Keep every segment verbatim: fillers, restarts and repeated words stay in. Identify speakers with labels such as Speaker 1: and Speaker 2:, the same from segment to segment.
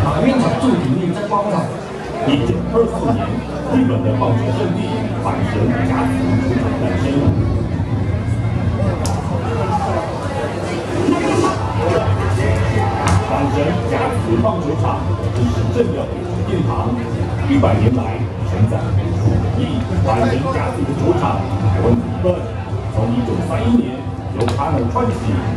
Speaker 1: 马院长祝平令在光彩。一九二四年，日本的棒球圣地阪神甲子园球场诞生。阪神甲子园棒球场是市政的殿堂，一百年来承载以阪神甲子园球场为底份，从一九三一年由他们串起。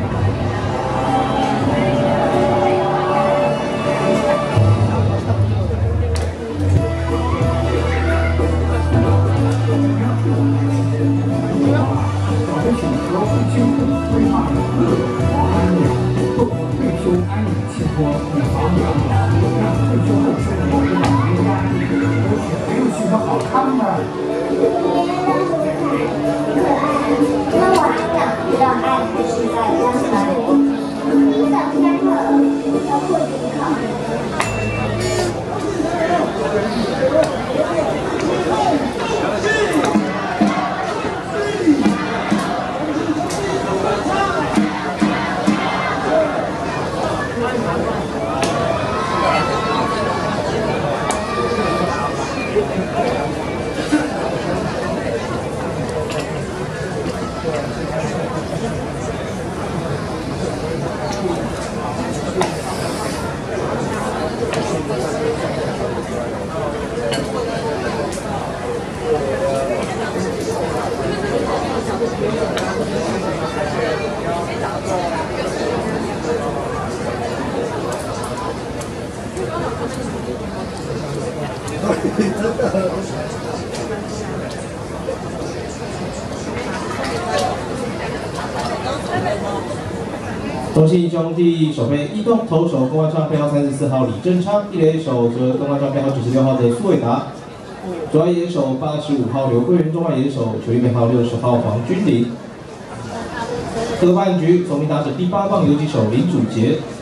Speaker 2: 中信兄弟守备一动投手，公安上配号三十四号李正昌，一垒手则公安上配号九十六号的苏伟达，左外野手八十五号刘桂元，中外野手球衣编号六十号黄君玲。这个半局，总命打者第八棒游击手林祖杰。